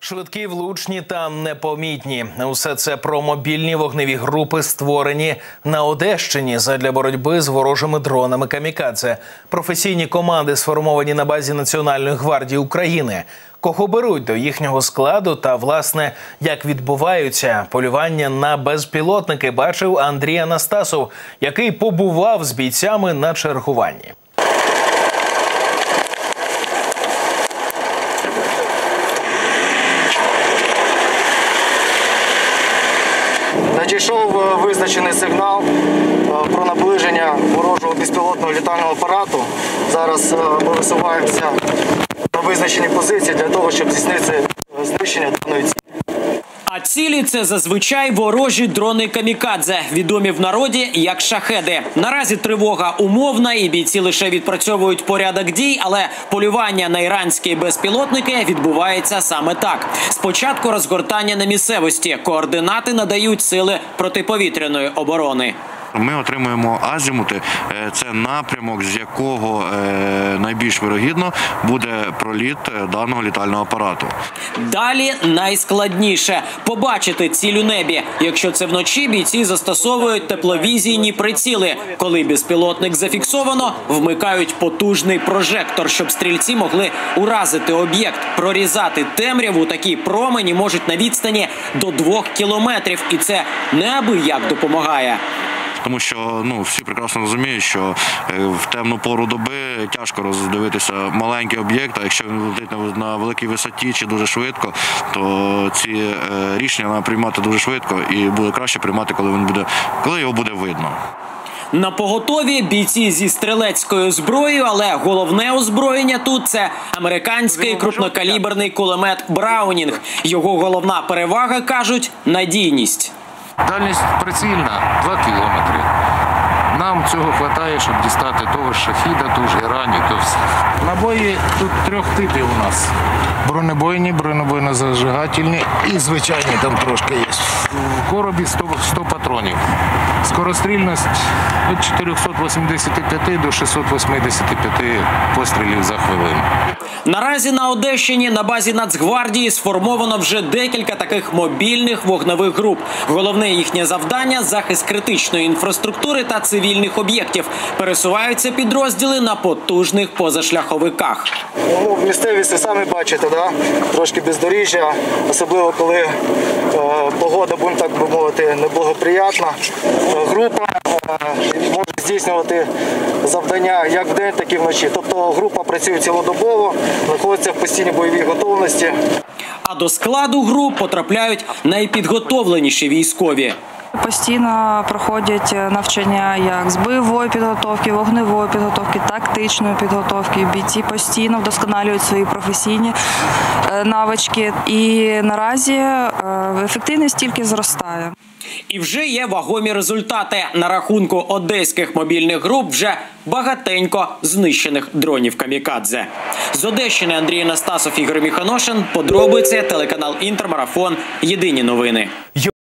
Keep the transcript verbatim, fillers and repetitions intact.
Швидкі, влучні та непомітні. Усе це про мобільні вогневі групи, створені на Одещині задля боротьби з ворожими дронами камікадзе. Професійні команди сформовані на базі Національної гвардії України. Кого беруть до їхнього складу та, власне, як відбуваються полювання на безпілотники, бачив Андрій Анастасов, який побував з бійцями на чергуванні. Надійшов визначений сигнал про наближення ворожого безпілотного літального апарату. Зараз ми висуваємося на визначені позиції для того, щоб здійснити знищення даної цілі. А цілі – це зазвичай ворожі дрони камікадзе, відомі в народі як шахеди. Наразі тривога умовна і бійці лише відпрацьовують порядок дій, але полювання на іранські безпілотники відбувається саме так. Спочатку розгортання на місцевості, координати надають сили протиповітряної оборони. Ми отримуємо азімути, це напрямок, з якого найбільш вирогідно буде проліт даного літального апарату. Далі найскладніше – побачити ціль у небі. Якщо це вночі, бійці застосовують тепловізійні приціли. Коли безпілотник зафіксовано, вмикають потужний прожектор, щоб стрільці могли уразити об'єкт. Прорізати темряву такі промені можуть на відстані до двох кілометрів. І це неабияк допомагає. Тому що ну, всі прекрасно розуміють, що в темну пору доби тяжко роздивитися маленький об'єкт, а якщо він летить на великій висоті чи дуже швидко, то ці рішення треба приймати дуже швидко і буде краще приймати, коли він буде, коли його буде видно. На поготові бійці зі стрілецькою зброєю, але головне озброєння тут – це американський крупнокаліберний кулемет «Браунінг». Його головна перевага, кажуть, надійність. Дальність прицільна – два кілометри. Нам цього вистачає, щоб дістати того ж шахіда, ту ж іраню, то все. Набої тут трьох типів у нас. Бронебойні, бронебойно-зажигательні і звичайні там трошки є. В коробі сто патронів. Скорострільність від чотирьохсот вісімдесяти п'яти до шістсот вісімдесяти п'яти пострілів за хвилину. Наразі на Одещині на базі Нацгвардії сформовано вже декілька таких мобільних вогневих груп. Головне їхнє завдання – захист критичної інфраструктури та цивільних об'єктів. Пересуваються підрозділи на потужних позашляховиках. Ну, місцевість ви самі бачите, да? Трошки бездоріжжя, особливо коли е, погода, будемо так би мовити, неблагоприятна. Е, група е, може здійснювати завдання як вдень, так і вночі. Тобто група працює цілодобово, знаходиться в постійній бойовій готовності. А до складу груп потрапляють найпідготовленіші військові. Постійно проходять навчання як з бойової підготовки, вогневої підготовки, тактичної підготовки. Бійці постійно вдосконалюють свої професійні навички. І наразі ефективність тільки зростає. І вже є вагомі результати. На рахунку одеських мобільних груп вже багатенько знищених дронів камікадзе. З Одещини Андрій Анастасов, Ігор Міханошин. Подробиці, телеканал «Інтермарафон». Єдині новини.